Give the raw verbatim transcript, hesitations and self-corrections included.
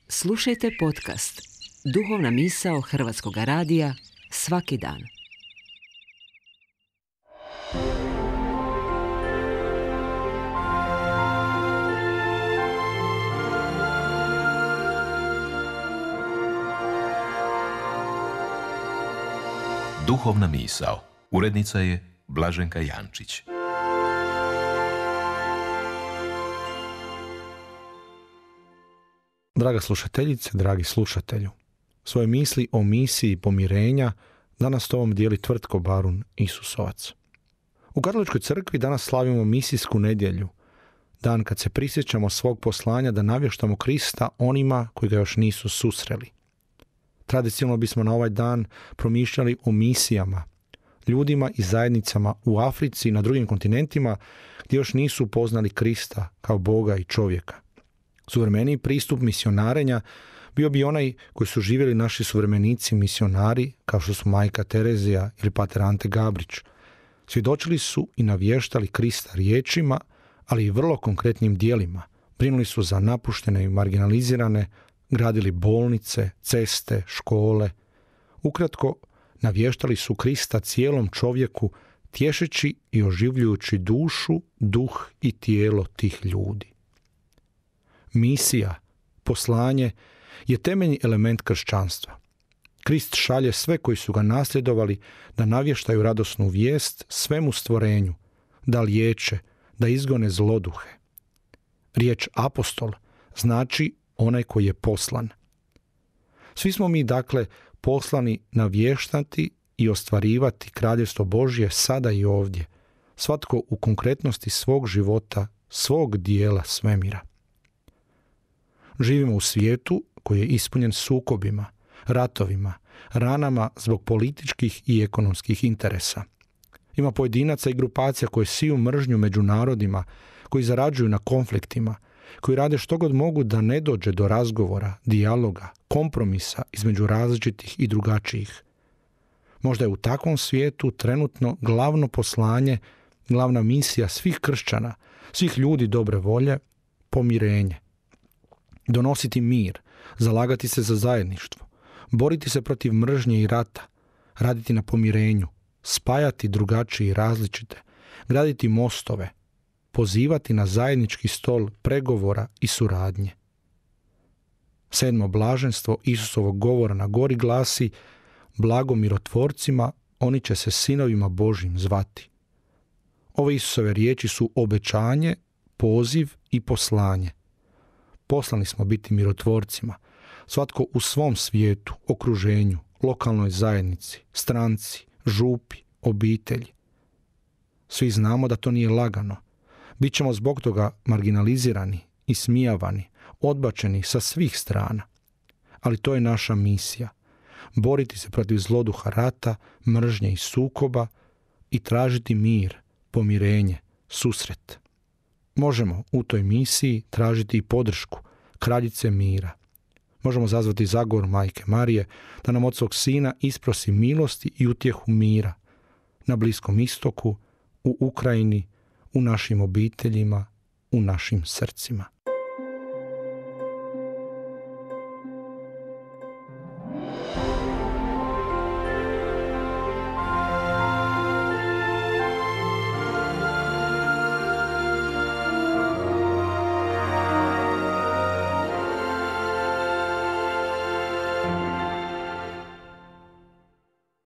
Slušajte podcast Duhovna misao Hrvatskog radija svaki dan. Duhovna misao. Urednica je Blaženka Jančić. Draga slušateljice, dragi slušatelju, svoje misli o misiji pomirenja danas s tobom dijeli Tvrtko Barun Isusovac. U Katoličkoj crkvi danas slavimo misijsku nedjelju, dan kad se prisjećamo svog poslanja da navještamo Krista onima koji ga još nisu susreli. Tradicionalno bismo na ovaj dan promišljali o misijama, ljudima i zajednicama u Africi i na drugim kontinentima gdje još nisu upoznali Krista kao Boga i čovjeka. Suvremeniji pristup misionarenja bio bi onaj koji su živjeli naši suvremenici misionari, kao što su majka Terezija ili pater Ante Gabrić. Svjedočili su i navještali Krista riječima, ali i vrlo konkretnim djelima. Brinuli su za napuštene i marginalizirane, gradili bolnice, ceste, škole. Ukratko, navještali su Krista cijelom čovjeku, tješeći i oživljujući dušu, duh i tijelo tih ljudi. Misija, poslanje, je temeljni element kršćanstva. Krist šalje sve koji su ga nasljedovali da navještaju radosnu vijest svemu stvorenju, da liječe, da izgone zloduhe. Riječ apostol znači onaj koji je poslan. Svi smo mi, dakle, poslani navještati i ostvarivati kraljevstvo Božje sada i ovdje, svatko u konkretnosti svog života, svog dijela svemira. Živimo u svijetu koji je ispunjen sukobima, ratovima, ranama zbog političkih i ekonomskih interesa. Ima pojedinaca i grupacija koje siju mržnju među narodima, koji zarađuju na konfliktima, koji rade što god mogu da ne dođe do razgovora, dijaloga, kompromisa između različitih i drugačijih. Možda je u takvom svijetu trenutno glavno poslanje, glavna misija svih kršćana, svih ljudi dobre volje, pomirenje. Donositi mir, zalagati se za zajedništvo, boriti se protiv mržnje i rata, raditi na pomirenju, spajati drugačije i različite, graditi mostove, pozivati na zajednički stol pregovora i suradnje. Sedmo blaženstvo Isusovog govora na gori glasi: blago mirotvorcima, oni će se sinovima Božjim zvati. Ove Isusove riječi su obećanje, poziv i poslanje. Poslani smo biti mirotvorcima, svatko u svom svijetu, okruženju, lokalnoj zajednici, stranci, župi, obitelji. Svi znamo da to nije lagano. Bićemo zbog toga marginalizirani, ismijavani, odbačeni sa svih strana. Ali to je naša misija. Boriti se protiv zloduha rata, mržnje i sukoba i tražiti mir, pomirenje, susret. Možemo u toj misiji tražiti i podršku kraljice mira. Možemo zazvati zagovor Majke Marije da nam od svog Sina isprosi milosti i utjehu mira na Bliskom istoku, u Ukrajini, u našim obiteljima, u našim srcima.